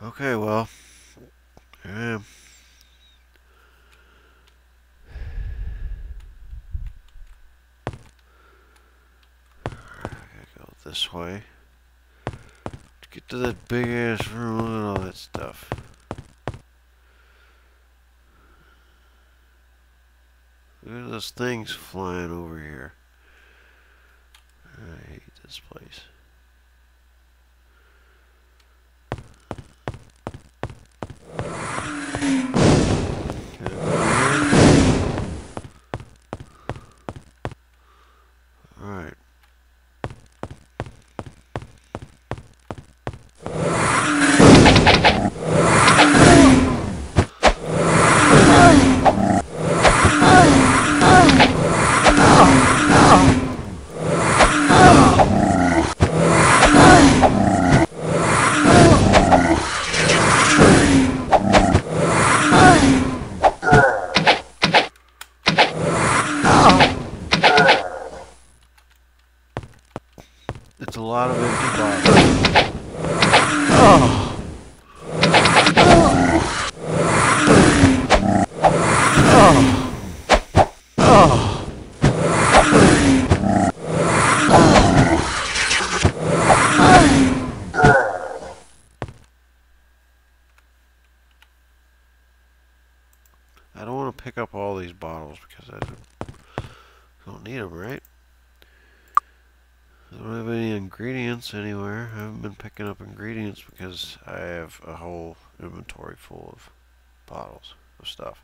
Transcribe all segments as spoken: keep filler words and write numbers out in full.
Okay, well, here I am. I gotta go this way to get to that big ass room and all that stuff. Look at those things flying over here. I hate this place. Alright. It's a lot of empty bottles. Oh. Oh. Oh. I don't want to pick up all these bottles because I don't need them, right? I don't have any ingredients anywhere. I haven't been picking up ingredients because I have a whole inventory full of bottles of stuff.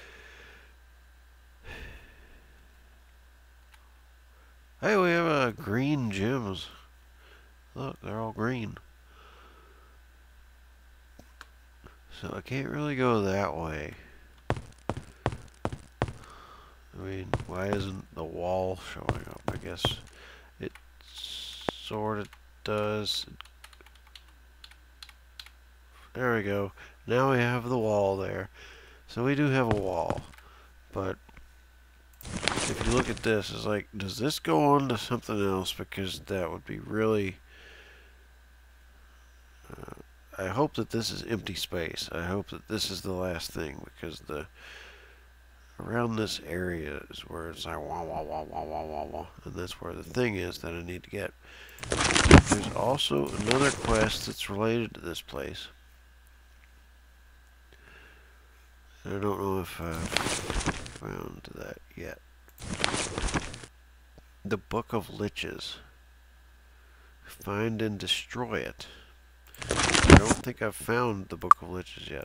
Hey, we have uh, green gems. Look, they're all green. So I can't really go that way. I mean, why isn't the wall showing up? I guess it sort of does. There we go. Now we have the wall there. So we do have a wall. But if you look at this, it's like, does this go on to something else? Because that would be really... Uh, I hope that this is empty space. I hope that this is the last thing, because the around this area is where it's like wah wah wah wah wah wah wah, and that's where the thing is that I need to get. There's also another quest that's related to this place. I don't know if I've found that yet. The Book of Liches. Find and destroy it. I don't think I've found the Book of Liches yet.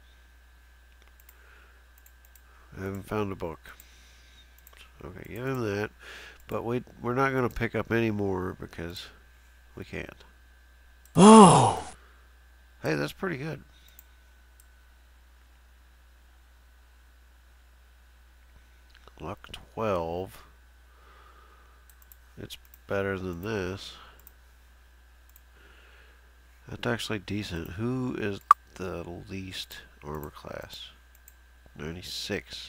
I haven't found a book. Okay, give him that. But we, we're not going to pick up any more because we can't. Oh! Hey, that's pretty good. Luck twelve. It's better than this. That's actually decent. Who is the least armor class? ninety-six.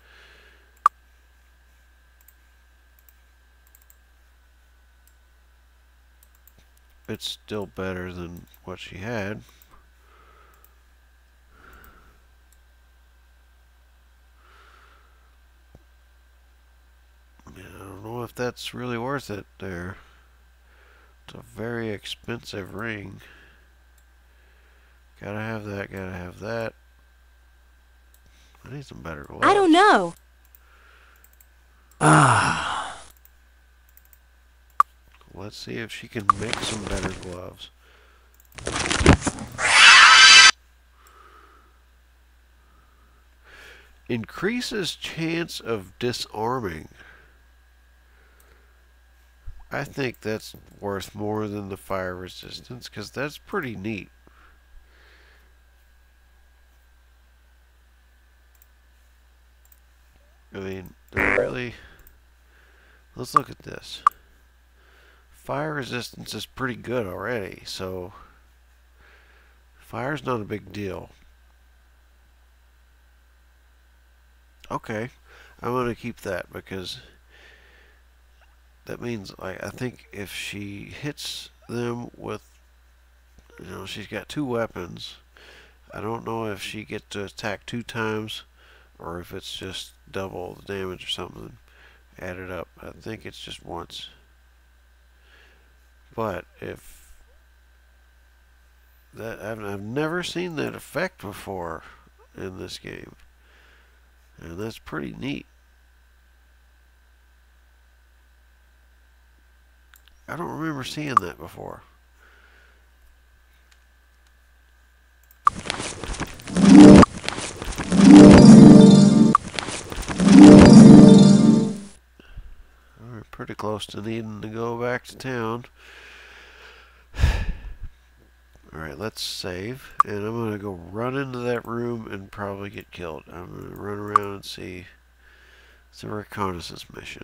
It's still better than what she had. I don't know if that's really worth it there. It's a very expensive ring. Gotta have that, gotta have that. I need some better gloves. I don't know. Ah. Let's see if she can make some better gloves. Increases chance of disarming. I think that's worth more than the fire resistance, because that's pretty neat. I mean, really, let's look at this. Fire resistance is pretty good already, so fire's not a big deal. Okay, I'm going to keep that because that means, like, I think if she hits them with, you know, she's got two weapons, I don't know if she gets to attack two times or if it's just double the damage or something added up. I think it's just once. But if that, I've, I've never seen that effect before in this game, and that's pretty neat. I don't remember seeing that before. We're pretty close to needing to go back to town. Alright, let's save, and I'm going to go run into that room and probably get killed. I'm going to run around and see. It's a reconnaissance mission.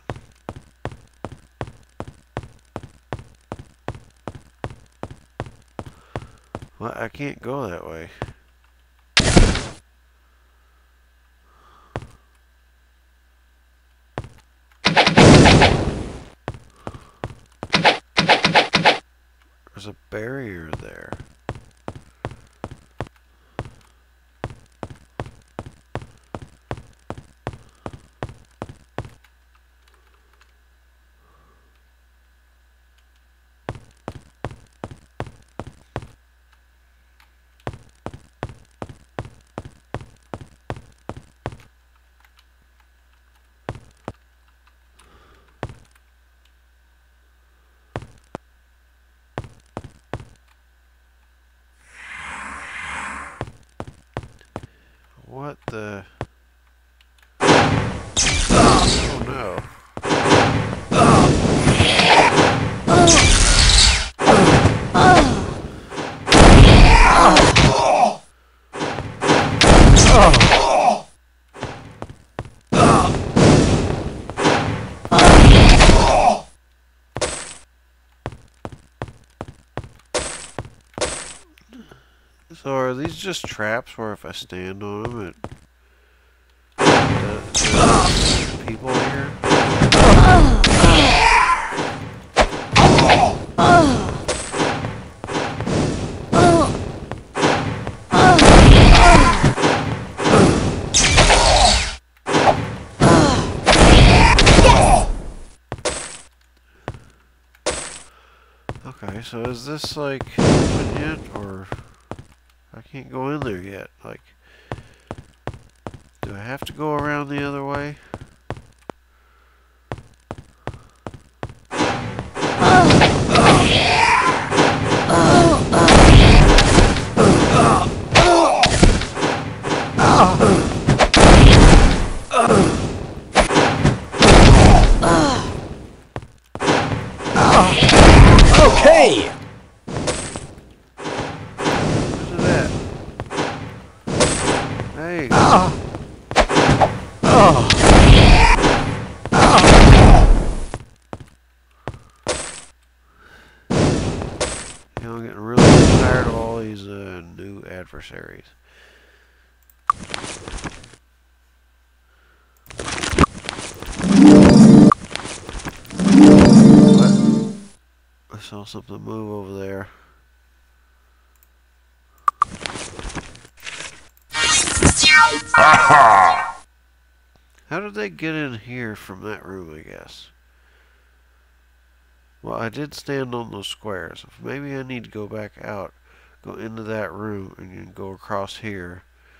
Well, I can't go that way. There's a barrier there. What the? Oh no. So are these just traps where if I stand on them, it does, does people here? Okay, so is this like open yet, or I can't go in there yet? Like, do I have to go around the other way? Okay! Look at that. Hey. You know, I'm getting really tired of all these uh, new adversaries. What? I saw something move over there. Aha! How did they get in here from that room, I guess? Well, I did stand on those squares. Maybe I need to go back out, go into that room, and go across here.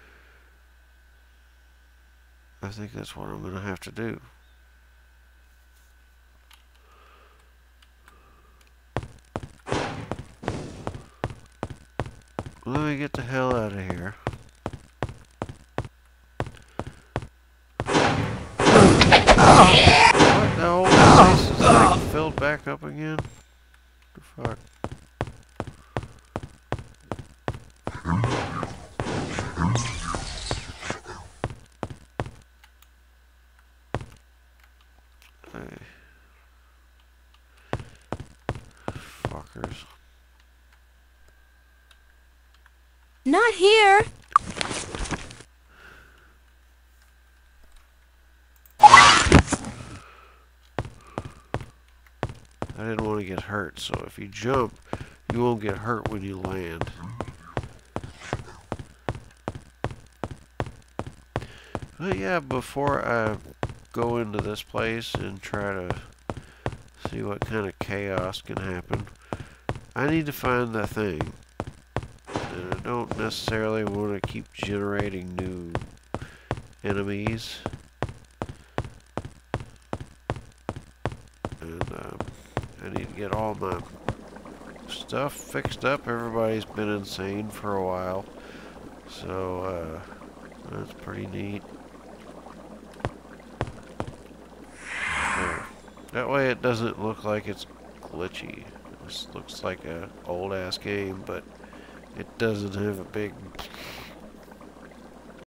I think that's what I'm going to have to do. Let me get the hell out of here. What? The whole place is like filled back up again? The fuck? Hey. Fuckers. Not here. I didn't want to get hurt, so if you jump, you won't get hurt when you land. But yeah, before I go into this place and try to see what kind of chaos can happen, I need to find the thing. And I don't necessarily want to keep generating new enemies. And um, I need to get all my stuff fixed up. Everybody's been insane for a while. So, uh, that's pretty neat. So, that way it doesn't look like it's glitchy. This looks like a old ass game, but it doesn't have a big